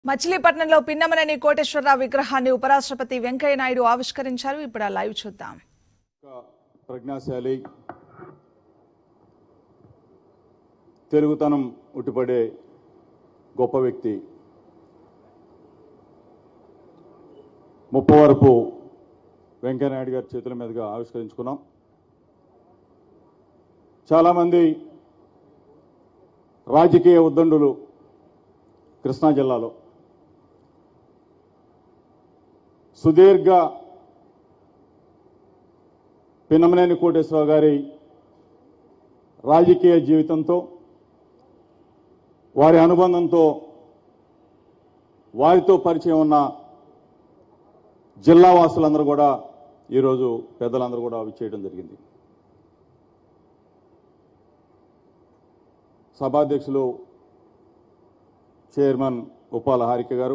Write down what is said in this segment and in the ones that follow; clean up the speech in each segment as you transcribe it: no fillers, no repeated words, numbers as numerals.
మచిలీపట్నంలో పిన్నమనేని కోటేశ్వరరావు విగ్రహాన్ని ఉపరాష్ట్రపతి వెంకయ్య నాయుడు ఆవిష్కరించారు. ఇప్పుడు ఆ లైవ్ చూద్దాం. ప్రజ్ఞాశాలి తెలుగుతనం ఉట్టిపడే గొప్ప వ్యక్తి ముప్పవరపు వెంకయ్య నాయుడు గారి చేతుల మీదుగా ఆవిష్కరించుకున్నాం. చాలామంది రాజకీయ ఉద్దండులు కృష్ణా జిల్లాలో సుదీర్ఘ పిన్నమనేని కోటేశ్వరరావు గారి రాజకీయ జీవితంతో వారి అనుబంధంతో వారితో పరిచయం ఉన్న జిల్లా వాసులందరూ కూడా ఈరోజు పెద్దలందరూ కూడా విచ్చేయడం జరిగింది. సభాధ్యక్షులు చైర్మన్ ఉప్పాల హారిక గారు,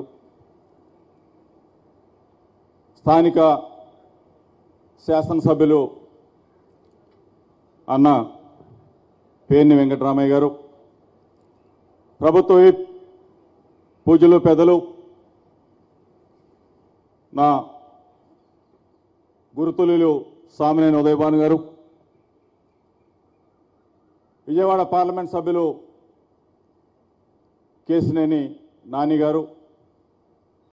స్థానిక శాసనసభ్యులు అన్న పేర్ని వెంకటరామయ్య గారు, ప్రభుత్వ విప్ పూజలు పెద్దలు నా గురుతులు సామినేని ఉదయభాను గారు, విజయవాడ పార్లమెంట్ సభ్యులు కేసినేని నాని గారు,